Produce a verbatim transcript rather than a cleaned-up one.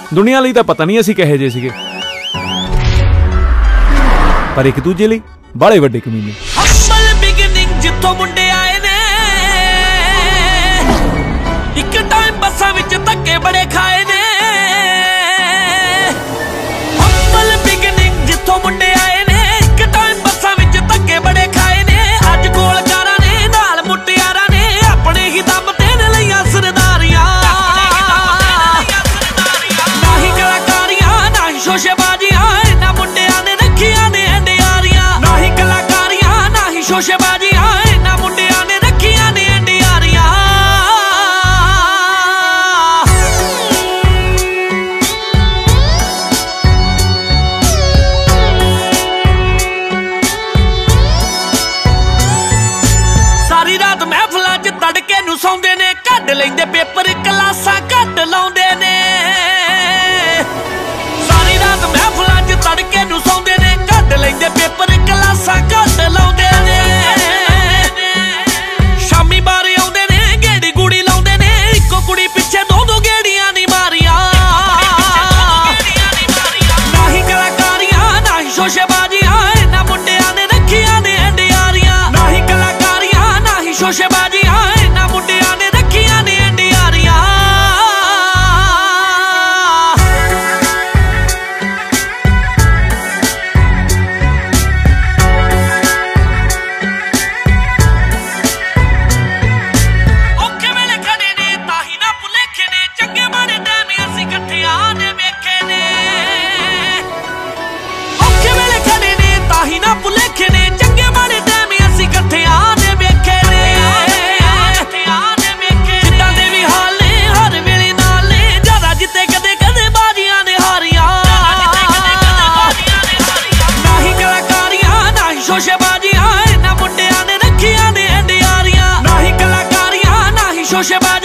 दुनिया लई तां पता नहीं असीं कहे जे सीगे, पर एक दूजे लई बाले वड्डे कमीने। हम्बल बिगिनिंग जिथों मुंडे आए ने, एक टाइम बसां विच धक्के बड़े खाए ने। हम्बल बिगिनिंग जिथों मुंडे आए ने, एक टाइम बसां विच धक्के बड़े खाए ने। अज गोलकारां ने नाल मुटियारां ने अपने ही दम ते ने लईआं सरदारियां। ना ही कलाकारियां ना ही शोशेबाजियां, इन्हां मुंडियां ने रखियां ने अंडियारियां। ना ही कलाकारियां ना ही शोशेबाजियां, इन्हां मुंडियां ने रखियां ने अंडियारियां। सारी रात महफिलां च तड़के नूं सौंदे ने, कढ लैंदे पेपर क्लासां घट लाउंदे ने। सारी रात महफिलां च तड़के नूं सौंदे ने, कढ लैंदे पेपर क्लासां घट लाउंदे ने। शामी बारे आउंदे ने, गेड़ी गुड़ी लाउंदे ने, इक्को कुड़ी पिछे दो दो गेड़ियां नी मारियां। ना ही कलाकारियां ना ही शोशेबाजियां, इन्हां मुंडियां ने रखियां ने अंडियारियां। ना ही कलाकारियां ना ही शोशेबाजियां, इन्हां मुंडियां ने रखियां ने अंडियारियां। औखे वेले खड़े ने ताही ना भुलेखे ने, चंगे माड़े टैम असीं इकट्ठियां ने वेखे ने। औखे वेले खड़े ने ताही ना भुलेखे ने, चंगे माड़े टैम असीं इकट्ठियां ने वेखे ने। जिद्दां दे भी हाल ने हर वेले नाल ने, ज्यादा जिੱਤੇ कदे कदे बाजियां ने हारियां। ना ही कलाकारियां ना ही शोशेबाजियां, इन्हां मुंडियां ने रखियां ने अंडियारियां। ना ही कलाकारियां ना ही शोशेबाजियां।